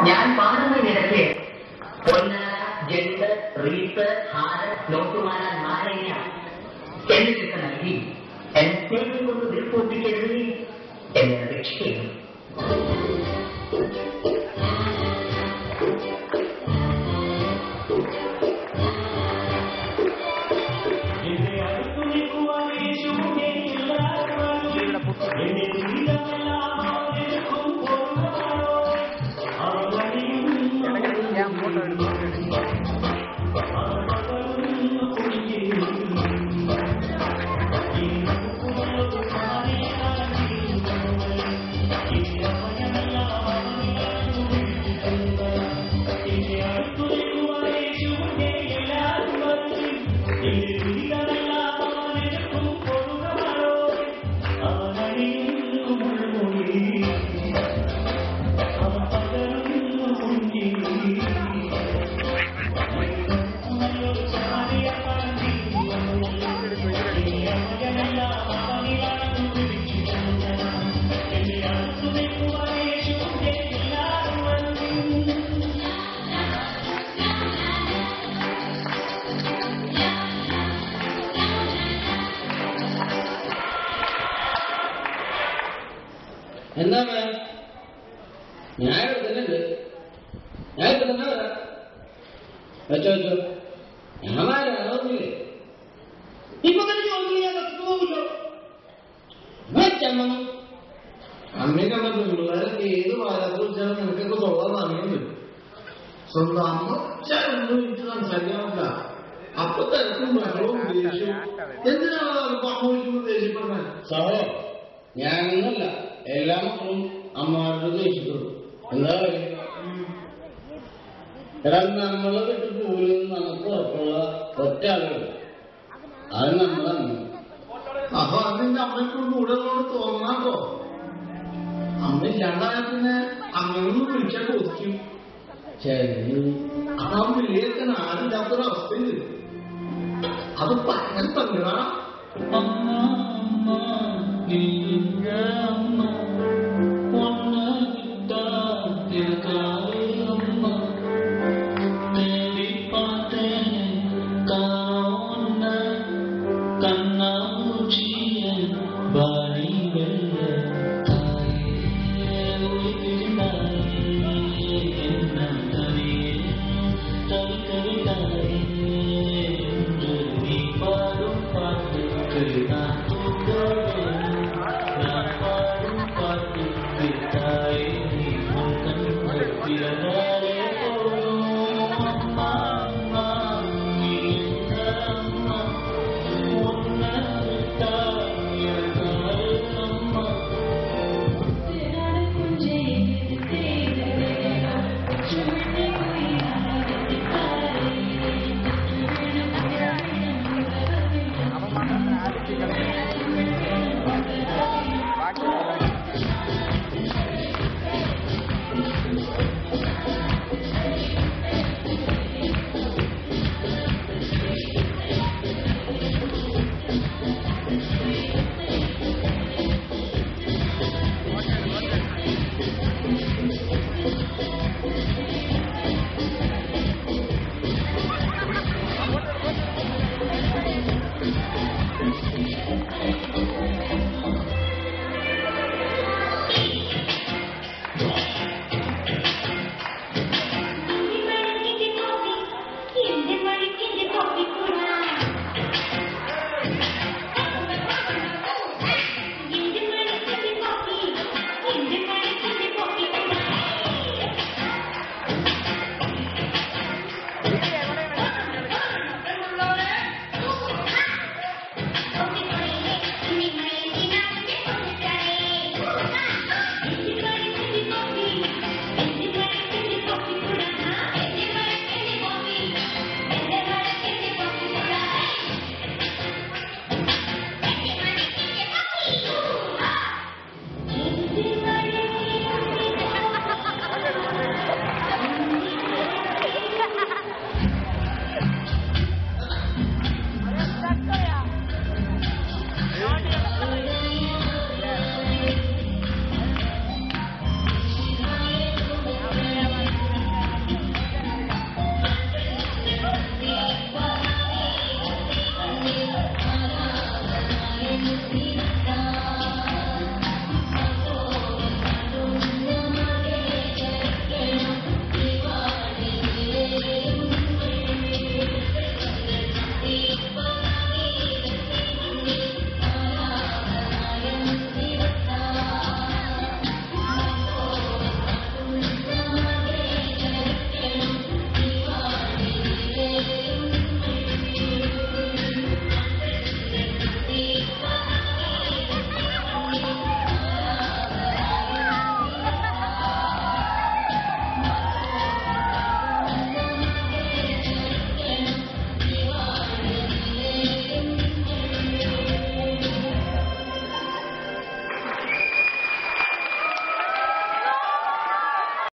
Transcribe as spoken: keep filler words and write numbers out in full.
ഞാൻ പാടുന്നതിനിടയ്ക്ക് പൊന്നാര, ജണ്ട്, റീത്ത്, ഹാര, നോട്ടുമാല, നാരങ്ങ എന്നിവയൊക്കെ നൽകി എന്നെ സ്നേഹം കൊണ്ട് വീർപ്പൊപ്പിക്കരുത് എന്നെ രക്ഷിക്കുന്നു. എന്താ ഞാൻ എടുക്കുന്നുണ്ട്, ഞാൻ എടുക്കുന്ന വരാം. വെച്ചോ വെച്ചോ, ഞാൻ വരാറില്ലേ ഇപ്പൊ തന്നെ ജോലി പോകില്ലോ. അമ്മയെ കണ്ടു പിള്ളേരൊക്കെ ഏത് വാരത്തെ വിളിച്ചാലും നിനക്കൊക്കെ തൊള്ളാൻ സമയമുണ്ട്. സ്വന്തം അമ്മ ഒന്നും എനിക്ക് സംസാരിക്കാൻ പറ്റില്ല. അപ്പൊ തിരക്കും ബഹളവും ദേഷ്യവും. എന്തിനാണ് അപ്പൊ അമ്മ വിളിക്കുമ്പോൾ ദേഷ്യപ്പെടുന്നത്? സഹോ, ഞാനൊന്നല്ല, എല്ലാ മക്കളും അമ്മമാരുടെ ദേഷ്യപ്പെടും. എന്താ പറയുക? എടാ, നമ്മളെ വിട്ട് പോലും നമുക്ക് ഉറപ്പുള്ള ഒറ്റ ആളുകൾ, അത് നമ്മളാണ്. അപ്പൊ അതിന്റെ അമ്മയ്ക്ക് കൂടെ തോന്നാട്ടോ. അമ്മ ഇല്ലാണ്ടായ പിന്നെ അമ്മയൊന്നും വിളിച്ചാൽ കൊതിക്കും. ശരി, അപ്പൊ ആ വിളിയേക്കാൻ ആരില്ലാത്തൊരവസ്ഥയുണ്ട്. അത് ഭയങ്കര തങ്ങടാ. അമ്മ അമ്മ അമ്മ ഒന്ന അമ്മ നേടി പാത്തേനെ കാണ കണ്ണാമൂച്ചിയ ബാണി വെള്ള